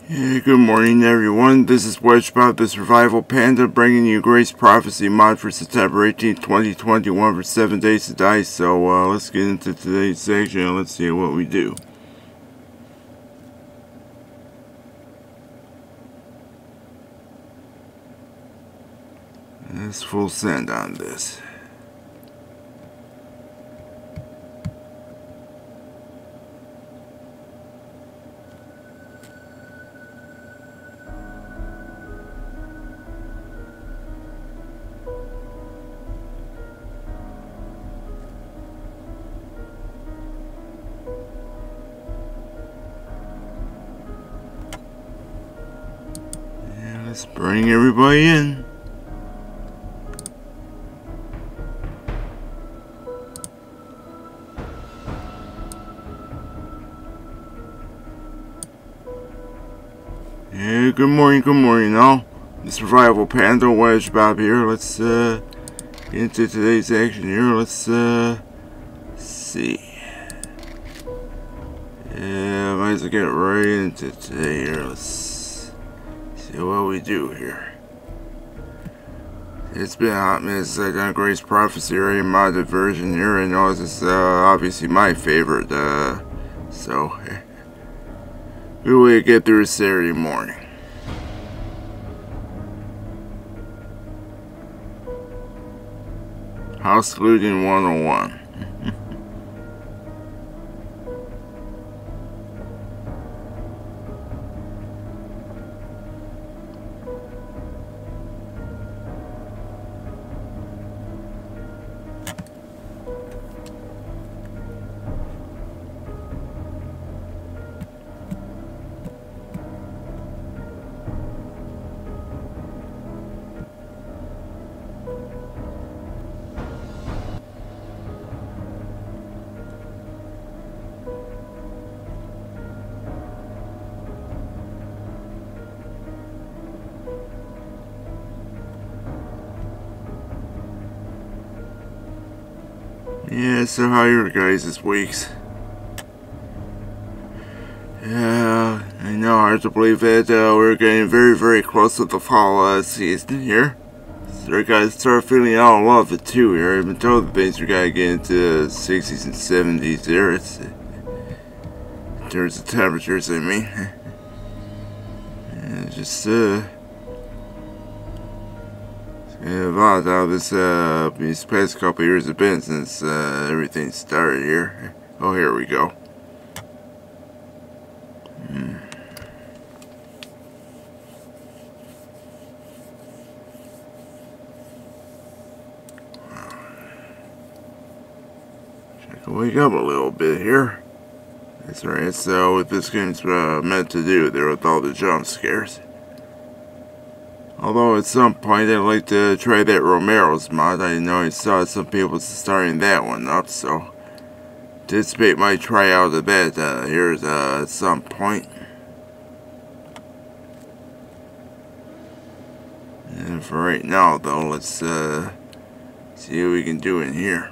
Yeah, good morning everyone, this is WedgeBob the Survival Panda bringing you Grace Prophecy mod for September 18th, 2021 for 7 days to die. So let's get into today's section and let's see what we do. Let's full send on this. Let's bring everybody in. Yeah, good morning all. The Survival Panda, WedgeBob here. Let's get into today's action here. Let's see. Yeah, might as well get right into today here. Let's see what we do here. It's been a hot minute since I've done Grace Prophecy or a modded version here. I know this is obviously my favorite, so we will get through Saturday morning. House looting 101. Yeah, so how are your guys' weeks? Yeah, I know, hard to believe that we're getting very close to the fall season here. So we gotta start feeling all love it too here. I've been told the things we gotta get into the 60s and 70s there. It's in terms of temperatures, I mean. And just about how this these past couple years have been since everything started here. Oh, here we go. I can wake up a little bit here. That's right. So what this game's meant to do there with all the jump scares. Although at some point I'd like to try that Romero's mod. I know I saw some people starting that one up, so anticipate my tryout of that here at some point. And for right now though, let's see what we can do in here.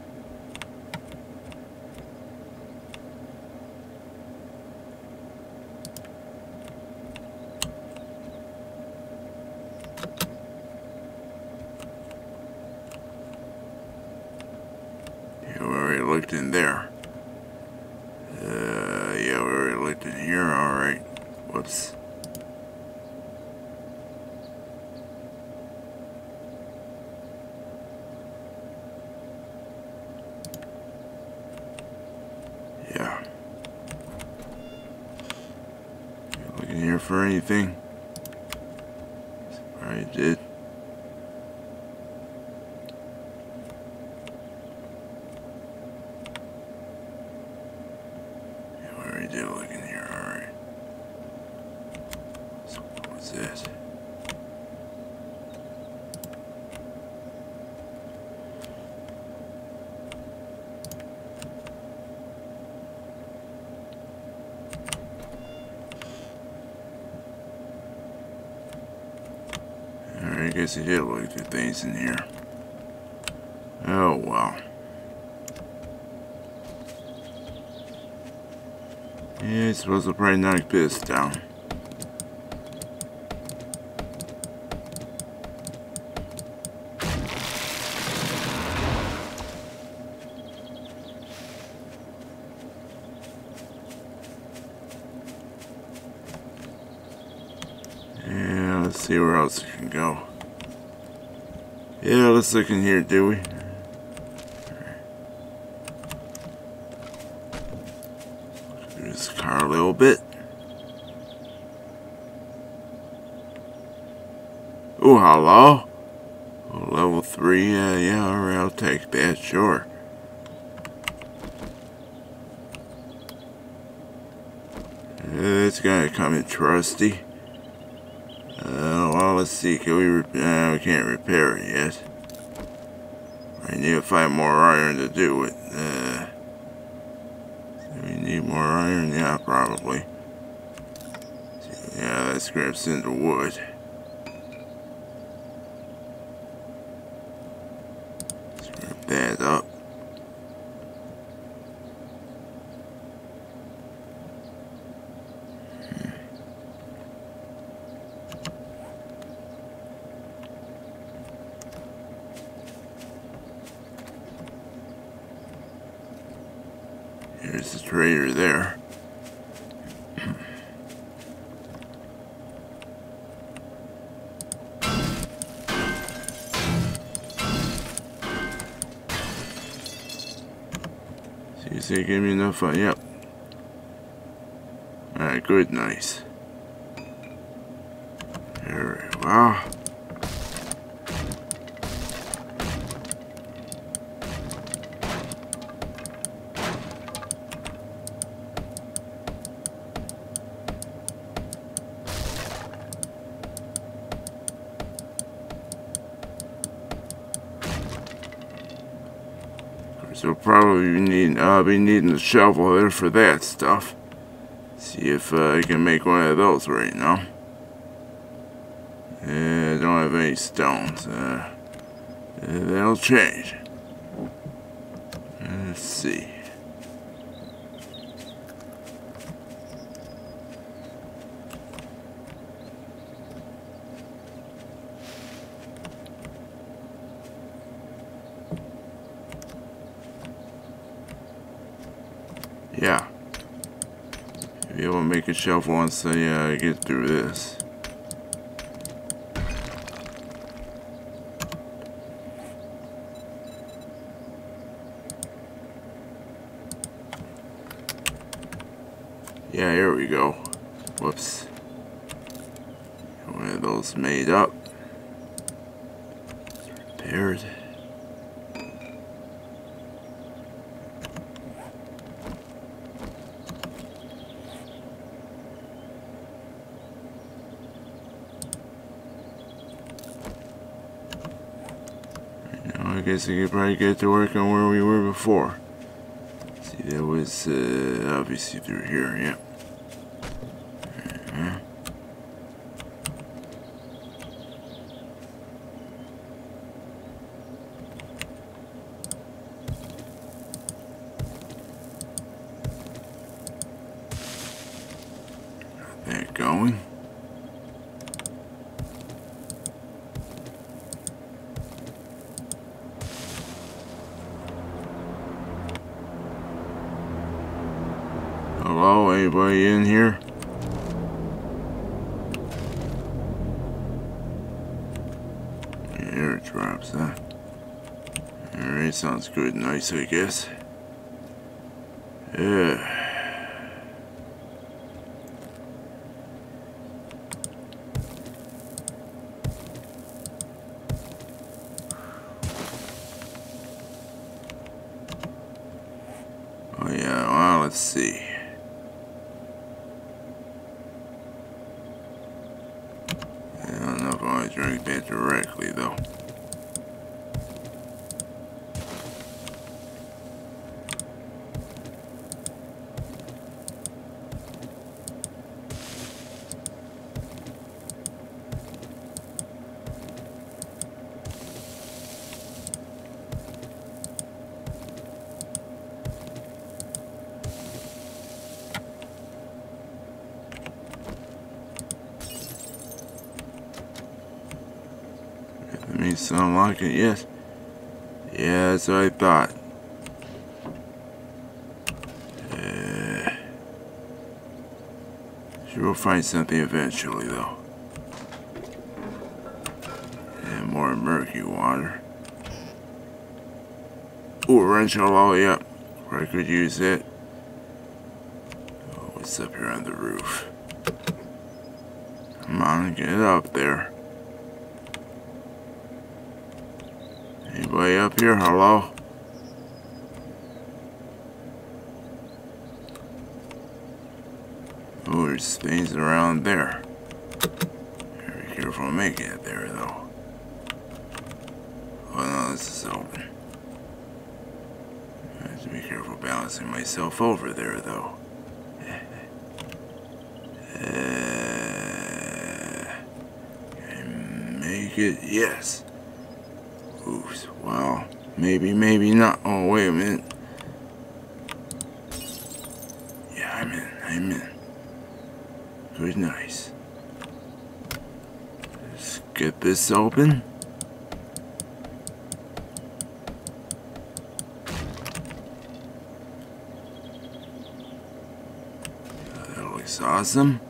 Looked in there. Yeah, we already looked in here. Alright. Whoops. Yeah. You looking here for anything? I did. Did look in here, alright. So what's this? Alright, I guess he did look through things in here. Oh well. Yeah, I suppose I'll probably knock this down. see where else it can go. Yeah, let's look in here, do we? Through this car a little bit. Oh, hello. Oh, level 3, yeah, alright, I'll take that, sure. It's gonna come in trusty. Well, let's see, can we can't repair it yet. I need to find more iron to do it. Do we need more iron? Yeah, probably. Yeah, let's grab some wood. Scrap that up. Here's the trader there. See if they give me enough. Yep. Alright, good, nice. Very well. So probably be needing a shovel there for that stuff. See if I can make one of those right now. I don't have any stones. That'll change. Let's see. Yeah. Be able to make a shelf once I get through this. Yeah, here we go. Whoops. One of those made up. Repaired. I guess I could probably get to work on where we were before. See, that was obviously through here, yeah. Got that going. Hello, anybody in here? There it drops, huh? Alright, sounds good, nice, I guess. Yeah. Oh yeah, well, let's see. I don't know if I want to drink that directly, though. That means to unlock it, yes. Yeah, that's what I thought. Sure, we'll find something eventually, though. more murky water. Ooh, wrench all up. I could use it. Oh, what's up here on the roof? Come on, get up there. Anybody up here? Hello? Oh, there's things around there. Be careful making it there, though. Oh no, this is open. I have to be careful balancing myself over there, though. Can I make it? Yes. Oops. Well, maybe not. Oh, wait a minute. Yeah, I'm in. Good, nice. Let's get this open. That looks awesome.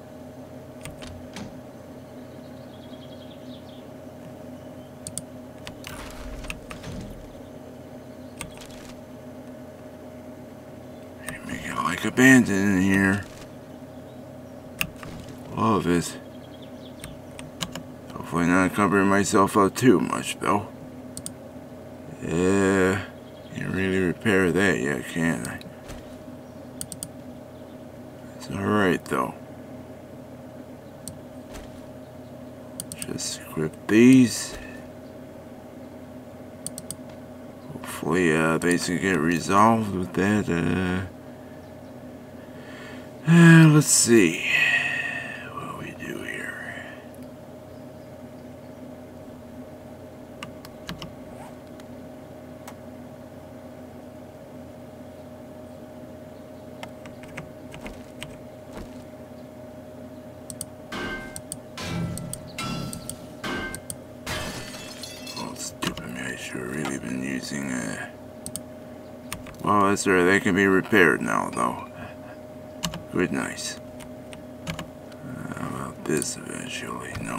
Make it like abandoned in here. Love it. Hopefully not covering myself up too much, though. Yeah, can't really repair that yet, can I? It's alright, though. Just equip these. Hopefully, they should get resolved with that. Let's see. Really been using well, that's right, they can be repaired now, though. Good, nice. How about this eventually? No.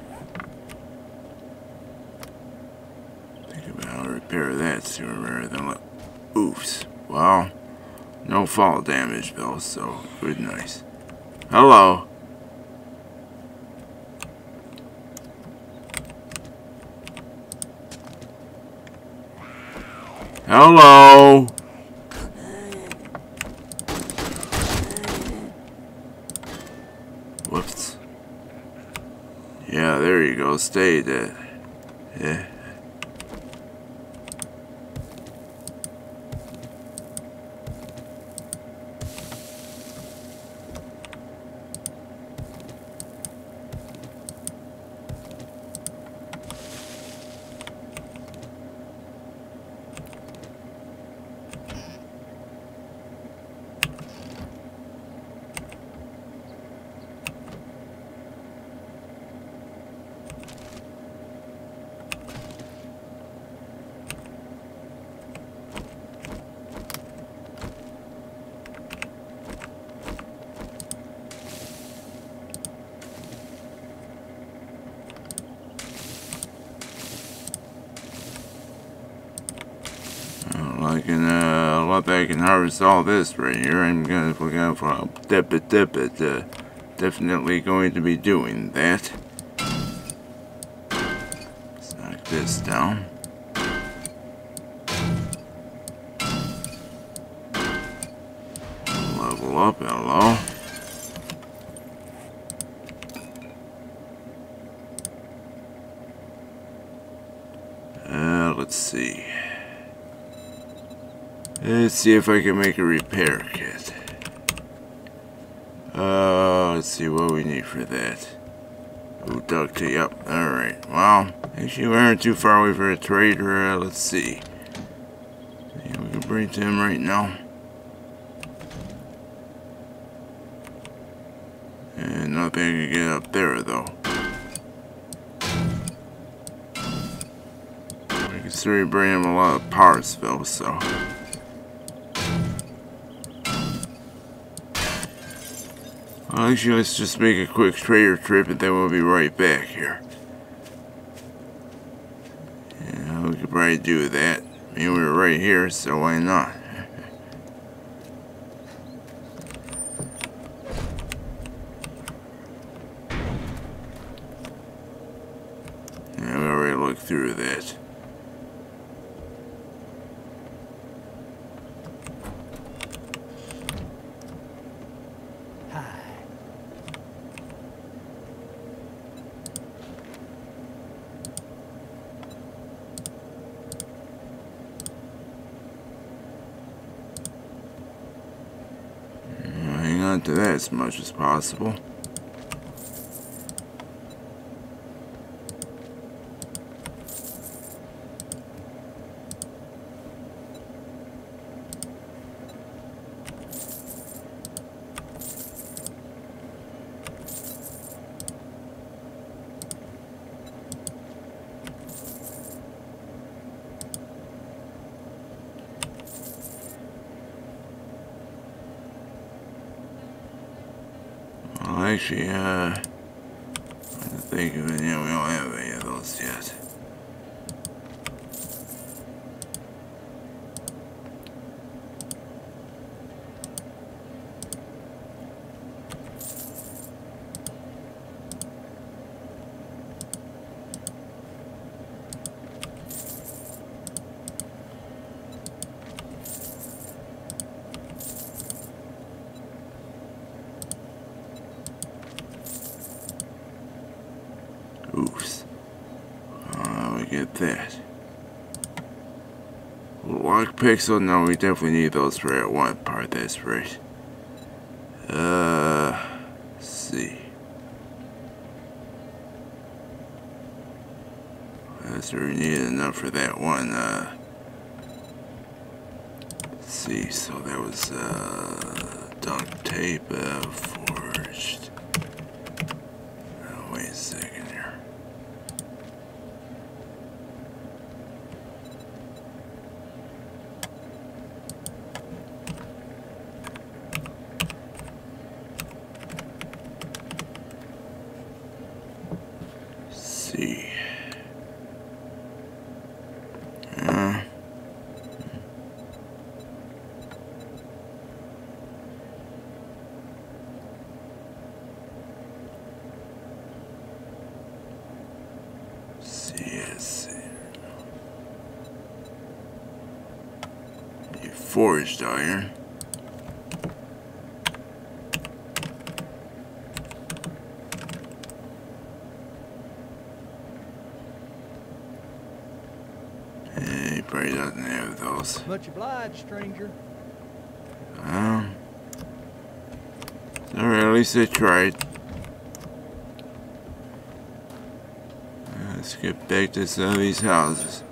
Think about how to repair that sooner rather than let. Oops. Well, no fall damage though, so good, nice. Hello. Hello. Whoops. Yeah, there you go. Stay dead. Yeah. I can let I can harvest all this right here. I'm gonna look out for a dip it. Definitely going to be doing that. Let's knock this down. Level up, hello. Let's see. Let's see if I can make a repair kit. Let's see what we need for that. Ooh, duct tape. Yep. Alright. Well, actually we aren't too far away for a trader. Let's see. Yeah, we can bring to him right now. And nothing I can get up there though. I can certainly bring him a lot of parts though, so. Well, actually, let's just make a quick trader trip and then we'll be right back here. could probably do that. I mean, we were right here, so why not? Yeah, we already looked through that. Hang on to that as much as possible. Well, actually, I think of it, yeah, we don't have any of those yet. Oops. We get that. Lockpicks, oh no, we definitely need those for that one part, that's right. Let's see. So we need enough for that one, let's see, so that was, duct tape, forged. Wait a second here. Let's see. Forged iron. He probably doesn't have those. Much obliged, stranger. Alright, at least they tried. Let's get back to some of these houses.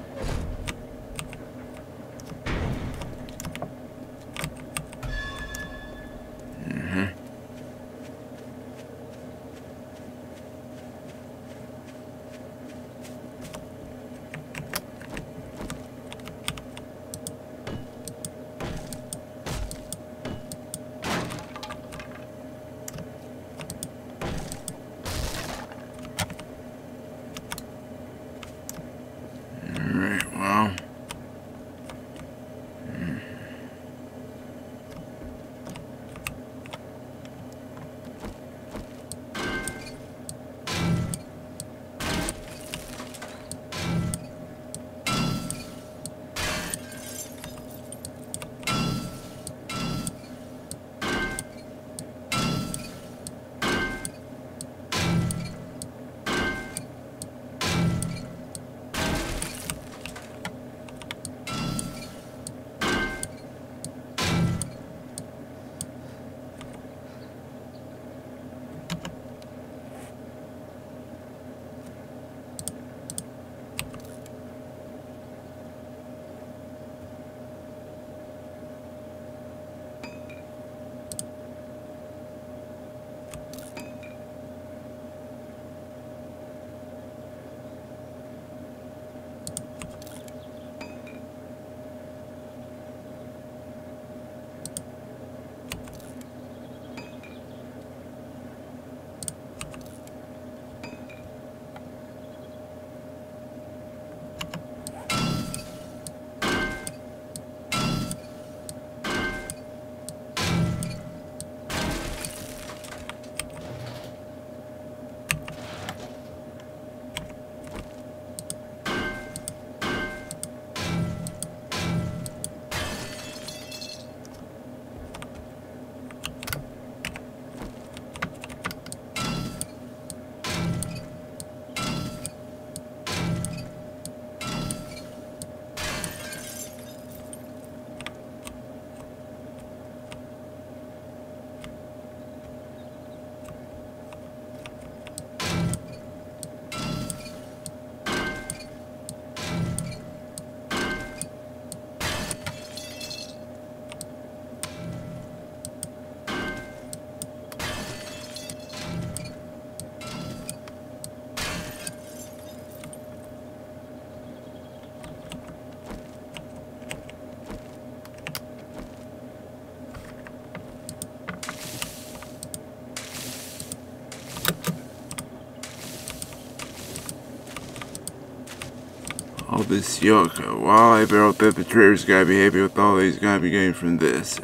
All this yuck. Well, I bet the betrayer's gotta be happy with all he's gonna be getting from this.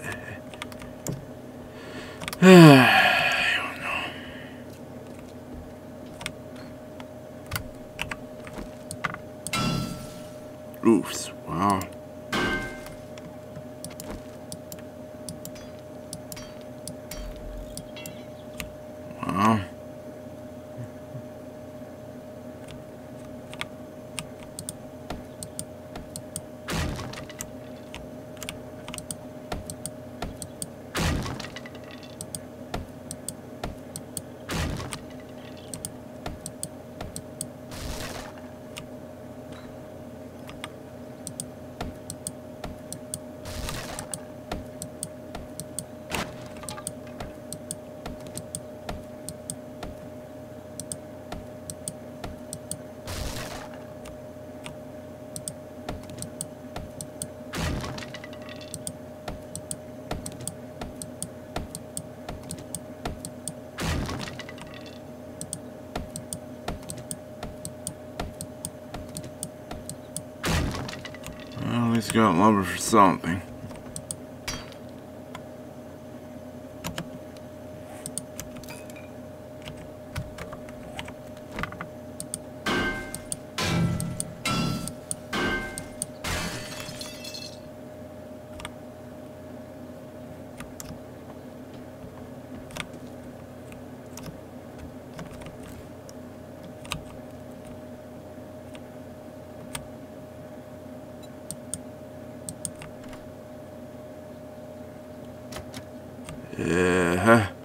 I don't know. Oops. Wow. Wow. Well, he's got lumber for something. Yeah.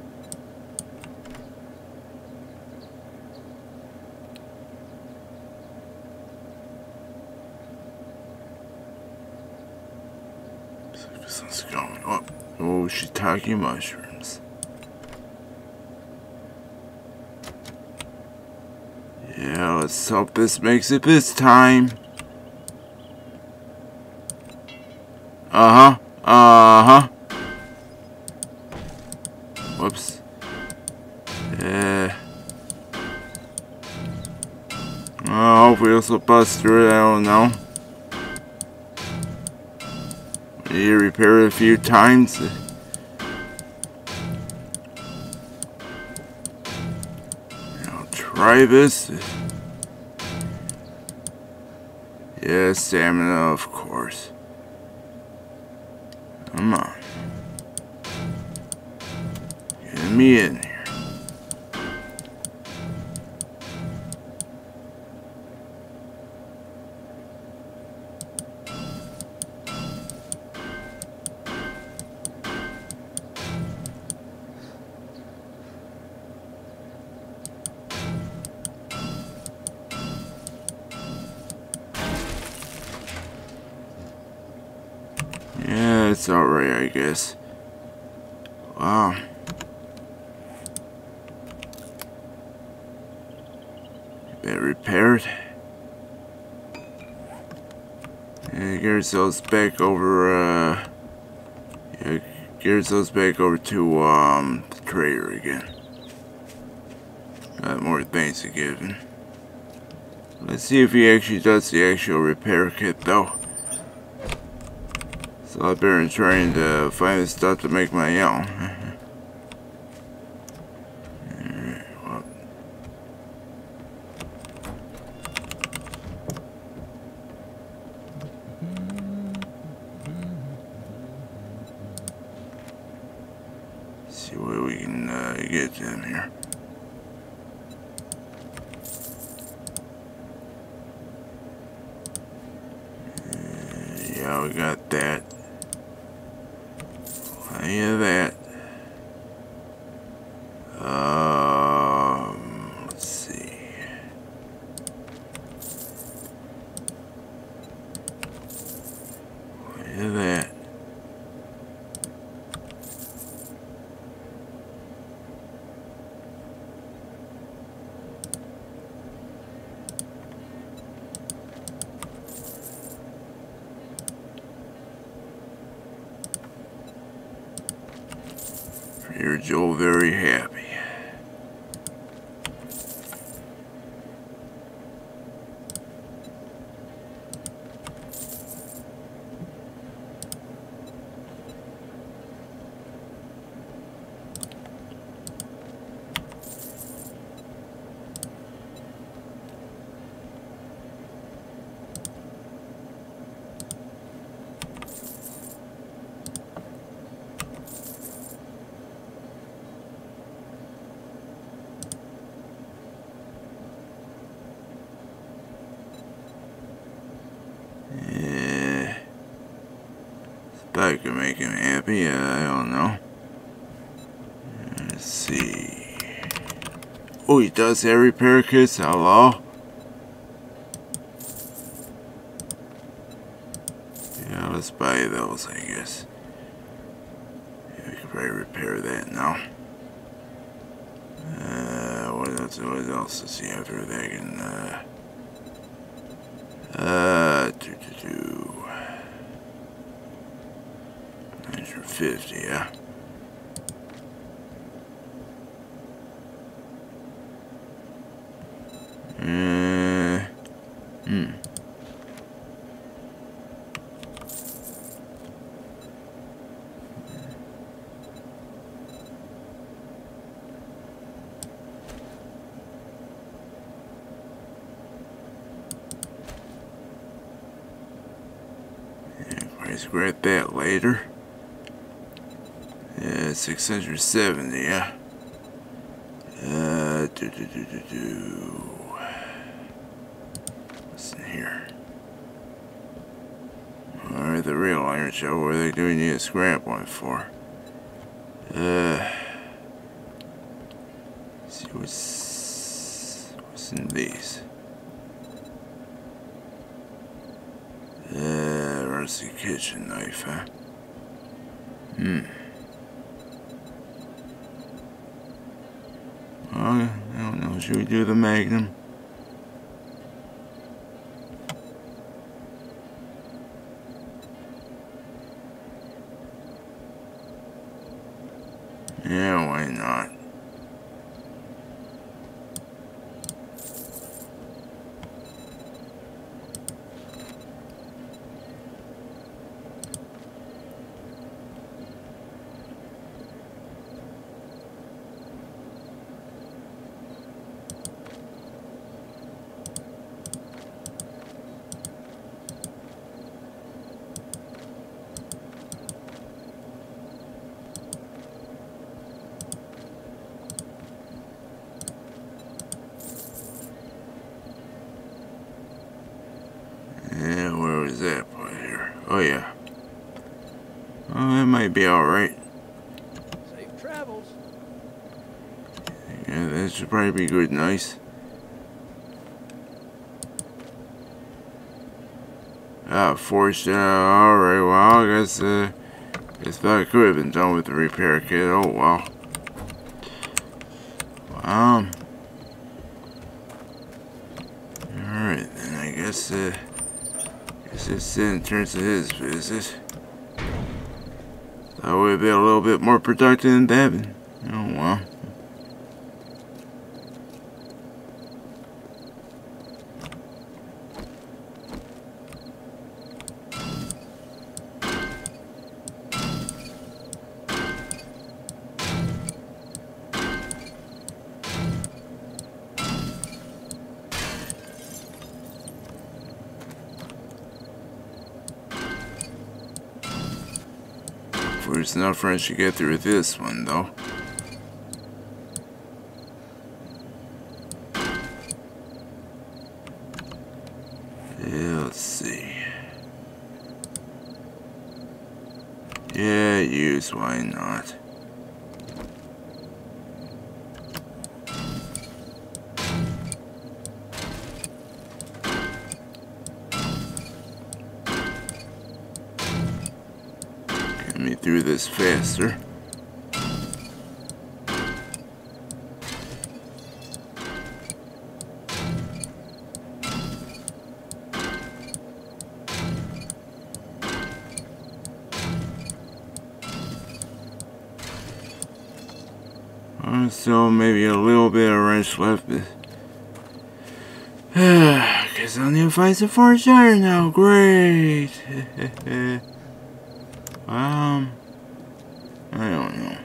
Something's going up. Oh, shiitake mushrooms. Yeah, let's hope this makes it this time. Uh-huh. Uh-huh. Whoops. Hopefully this will bust through it, I don't know. Need to repair it a few times. I'll try this. Yeah, stamina, of course. Come on. Get me in here. Yeah, it's alright, I guess. Wow. Better repair it. And get ourselves back over, yeah, get ourselves back over to, the trader again. Got more things to give him. Let's see if he actually does the actual repair kit, though. So I better trying to find the stuff to make my own. Alright, well. See what we can get in here. Yeah, we got that. Plenty of that. Let's see. Plenty of that. You're Joe very happy. That could make him happy. I don't know. Let's see. Oh, he does have repair kits. Hello? Yeah, let's buy those, I guess. Yeah, we could probably repair that now. What else does he have here that can, 950, yeah. Let's grab that later. Yeah, 670, yeah. What's in here? Alright, the real iron show. What are they doing? Need a scrap one for? Let's see what's in these. Rusty kitchen knife, huh? I don't know. Should we do the Magnum? Yeah, why not? Yeah, where was that part here? Oh, yeah. Oh, that might be alright. Safe travels. Yeah, that should probably be good and nice. Forged, alright, well, I guess that could have been done with the repair kit. Oh, well. Alright, then I guess it's in terms of his visit. That would be a little bit more productive than Devin. Oh, well. There's enough wrench to get through this one, though. Yeah, let's see. Yeah, use, why not? Me through this faster. So maybe a little bit of wrench left, but guess I'll need to find some forged iron now. Great. I don't know.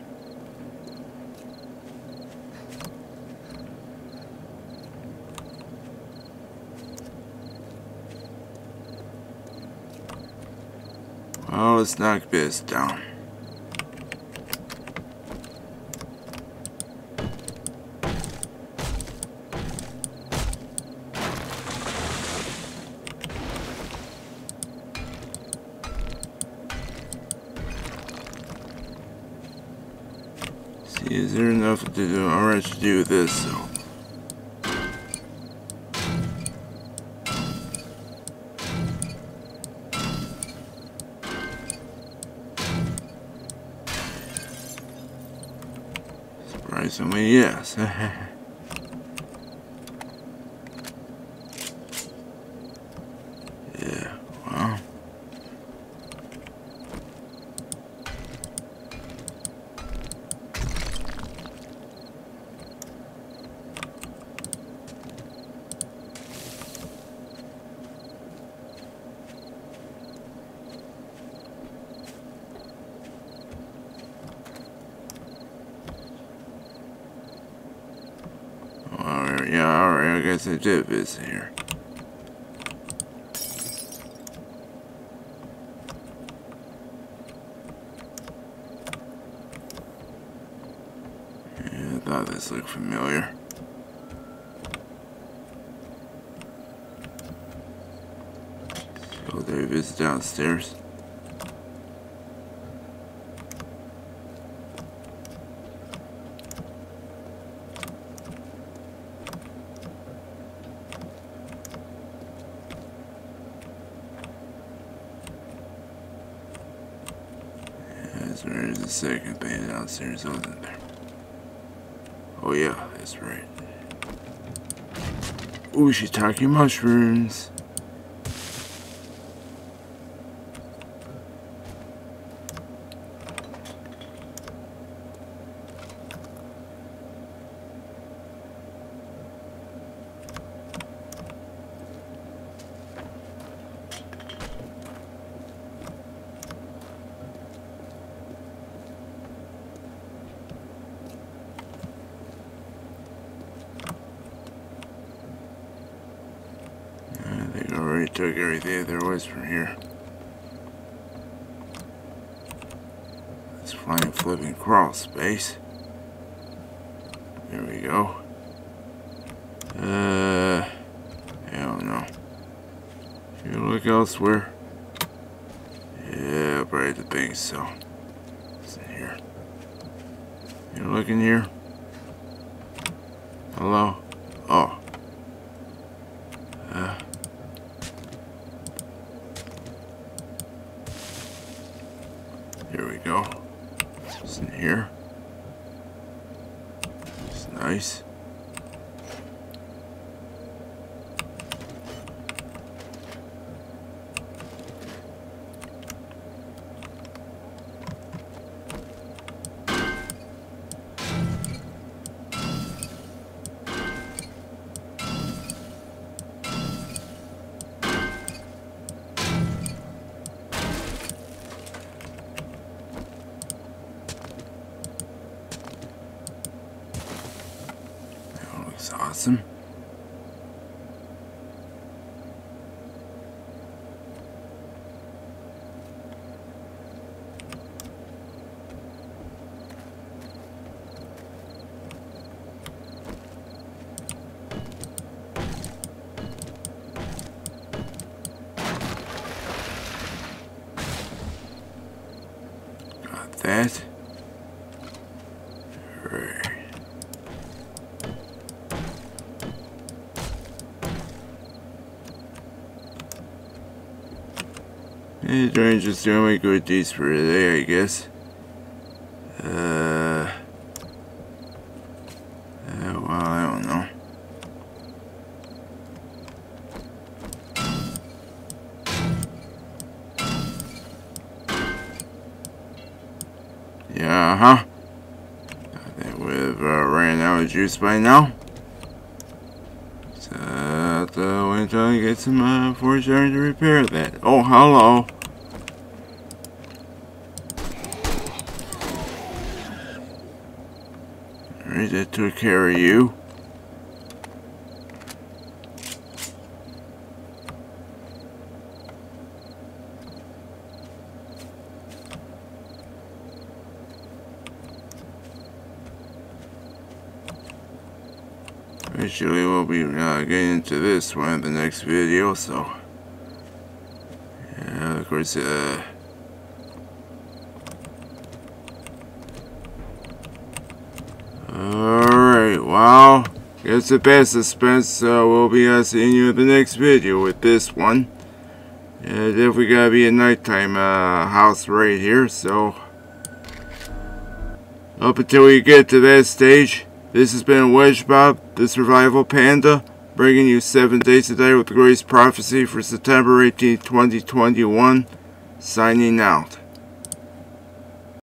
Well, let's knock this down. Is there enough to do? Alright, to do this, so. Surprisingly, yes. Yeah, well. Alright, yeah, alright, I guess I did visit here. Yeah, I thought this looked familiar. So there it is downstairs. There's a second thing downstairs, wasn't there? Oh yeah, that's right. Ooh, shiitake mushrooms. I already took everything there was from here. Let's flying flipping crawl space. There we go. I don't know. Should we look elsewhere? Yeah, probably the think so. What's in here? You looking here? Hello? Oh. Here we go. What's in here? It's nice. That's awesome. Got that. Right. Yeah, Drain's just doing my good deeds for today, I guess. Well, I don't know. Yeah, huh? I think we've ran out of juice by now. So I'll have to wait until I get some forage iron to repair that. Oh, hello. Alright, that took care of you. Eventually we'll be getting into this one in the next video, so yeah, of course, Well, it's a bad suspense, so we'll be seeing you in the next video with this one. It's definitely gotta be a nighttime house right here, so up until we get to that stage, this has been WedgeBob, the Survival Panda, bringing you 7 days a day with the greatest prophecy for September 18th, 2021, signing out.